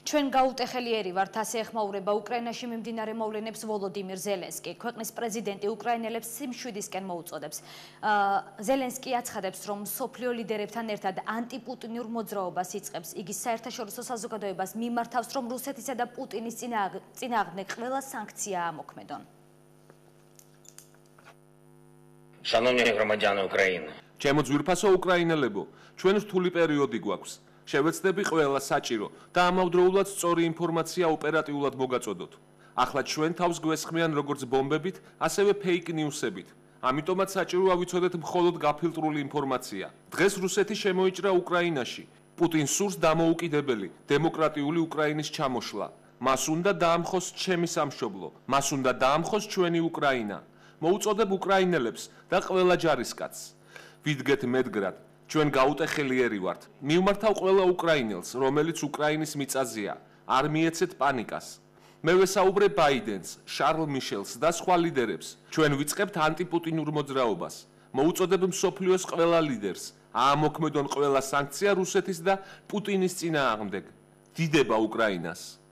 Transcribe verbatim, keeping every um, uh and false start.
ჩვენ გაუტეხელიერი ვართ, ასე ეხმაურება უკრაინაში მიმდინარე მოვლენებს ვოლოდიმირ ზელენსკი. ქვეყნის პრეზიდენტი უკრაინელებს სიმშვიდისკენ მოუწოდებს. ზელენსკი აცხადებს, რომ მსოფლიო ლიდერებთან ერთად ანტიპუტინურ მოძრაობას იწყებს. იგი საერთაშორისო საზოგადოებას მიმართავს, რომ რუსეთისა და პუტინის წინააღმდეგ ყველა санкცია ამოქმედონ. Шановні громадяни України. ჩემო ძვირფასო უკრაინელებო, ჩვენ რთული პერიოდი გვაქვს. შევეცდები ყველა საჭირო და ამავდროულად სწორი ინფორმაცია ოპერატიულად მოგაწოდოთ. ახლა ჩვენ თავს გვესხმიან როგორც ბომბებით, ასევე ფეიქ ნიუსებით. ამიტომაც საჭიროა ვიცოდეთ მხოლოდ გაფილტრული ინფორმაცია. დღეს რუსეთი შემოიჭრა უკრაინაში. პუტინს სურს დამოუკიდებელი, დემოკრატიული უკრაინის ჩამოშლა. მას უნდა დაამხოს ჩემი სამშობლო, მას უნდა დაამხოს ჩვენი უკრაინა. მოუწოდებ უკრაინელებს და ყველა ჯარისკაცს. ვიდგეთ მედგრად, ჩვენ გაუტეხელიერი ვართ. მივმართავ ყველა უკრაინელს, რომელიც უკრაინის მიწაზეა. არ მიეცეთ პანიკას. მე ვესაუბრე ბაიდენს, შარლ მიშელს და სხვა ლიდერებს. ჩვენ ვიწყებთ ანტიპუტინურ მოძრაობას. მოუწოდებ მსოფლიოს ყველა ლიდერს, აამოქმედონ ყველა санкცია რუსეთის და პუტინის წინააღმდეგ. დიდება უკრაინას.